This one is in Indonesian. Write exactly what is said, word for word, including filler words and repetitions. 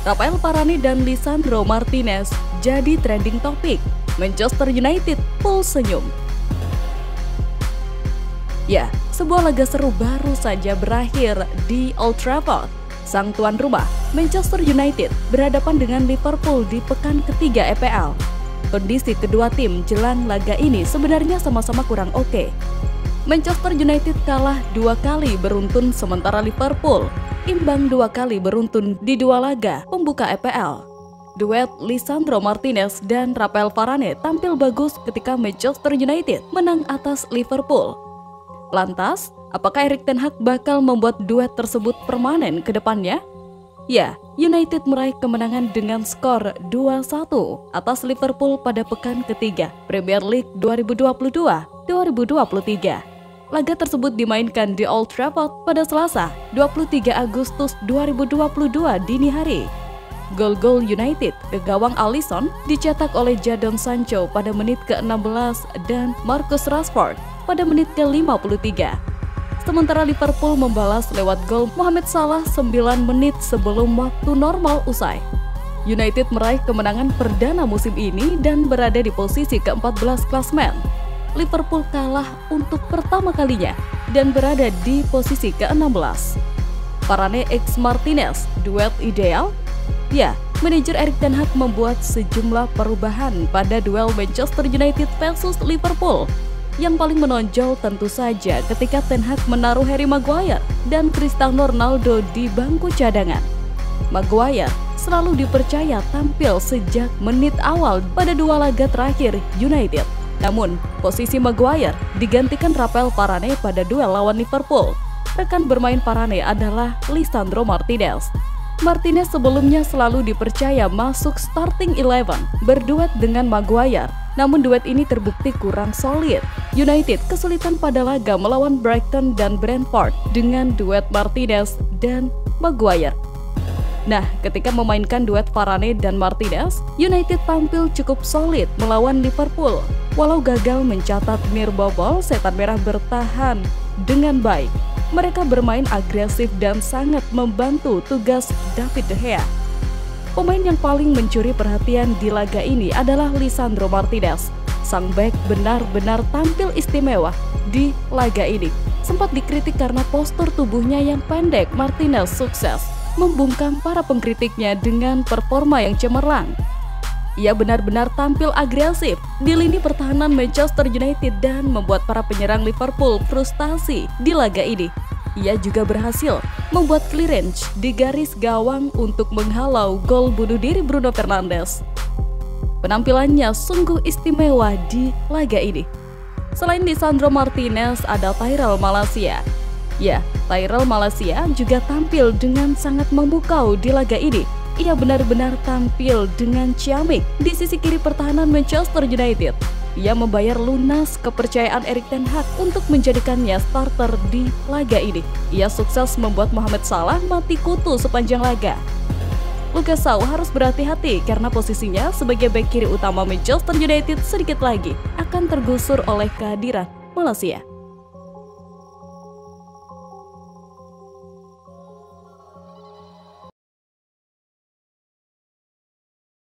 Rafael Varane dan Lisandro Martinez jadi trending topik. Manchester United full senyum. Ya, sebuah laga seru baru saja berakhir di Old Trafford. Sang tuan rumah, Manchester United, berhadapan dengan Liverpool di pekan ketiga E P L. Kondisi kedua tim jelang laga ini sebenarnya sama-sama kurang oke. Manchester United kalah dua kali beruntun sementara Liverpool imbang dua kali beruntun di dua laga pembuka E P L. Duet Lisandro Martinez dan Rafael Varane tampil bagus ketika Manchester United menang atas Liverpool. Lantas, apakah Erik ten Hag bakal membuat duet tersebut permanen ke depannya? Ya, United meraih kemenangan dengan skor dua satu atas Liverpool pada pekan ketiga Premier League dua ribu dua puluh dua dua ribu dua puluh tiga. Laga tersebut dimainkan di Old Trafford pada Selasa, dua puluh tiga Agustus dua ribu dua puluh dua dini hari. Gol-gol United ke gawang Alisson dicetak oleh Jadon Sancho pada menit ke enam belas dan Marcus Rashford pada menit ke lima puluh tiga. Sementara Liverpool membalas lewat gol Mohamed Salah sembilan menit sebelum waktu normal usai. United meraih kemenangan perdana musim ini dan berada di posisi ke empat belas klasmen. Liverpool kalah untuk pertama kalinya dan berada di posisi ke enam belas. Varane x Martinez, duet ideal? Ya, manajer Erik ten Hag membuat sejumlah perubahan pada duel Manchester United versus Liverpool. Yang paling menonjol tentu saja ketika ten Hag menaruh Harry Maguire dan Cristiano Ronaldo di bangku cadangan. Maguire selalu dipercaya tampil sejak menit awal pada dua laga terakhir United. Namun, posisi Maguire digantikan Rafael Varane pada duel lawan Liverpool. Rekan bermain Varane adalah Lisandro Martinez. Martinez sebelumnya selalu dipercaya masuk starting eleven berduet dengan Maguire. Namun duet ini terbukti kurang solid. United kesulitan pada laga melawan Brighton dan Brentford dengan duet Martinez dan Maguire. Nah, ketika memainkan duet Varane dan Martinez, United tampil cukup solid melawan Liverpool. Walau gagal mencatat near bobol, setan merah bertahan dengan baik. Mereka bermain agresif dan sangat membantu tugas David De Gea. Pemain yang paling mencuri perhatian di laga ini adalah Lisandro Martinez. Sang bek benar-benar tampil istimewa di laga ini. Sempat dikritik karena postur tubuhnya yang pendek, Martinez sukses membungkam para pengkritiknya dengan performa yang cemerlang. Ia benar-benar tampil agresif di lini pertahanan Manchester United dan membuat para penyerang Liverpool frustasi di laga ini. Ia juga berhasil membuat clearance di garis gawang untuk menghalau gol bunuh diri Bruno Fernandes. Penampilannya sungguh istimewa di laga ini. Selain Lisandro Martinez, ada Tyrell Malacia. Ya, Tyrell Malacia juga tampil dengan sangat memukau di laga ini. Ia benar-benar tampil dengan ciamik di sisi kiri pertahanan Manchester United. Ia membayar lunas kepercayaan Erik ten Hag untuk menjadikannya starter di laga ini. Ia sukses membuat Mohamed Salah mati kutu sepanjang laga. Lucas Shaw harus berhati-hati karena posisinya sebagai bek kiri utama Manchester United sedikit lagi akan tergusur oleh kehadiran Malacia.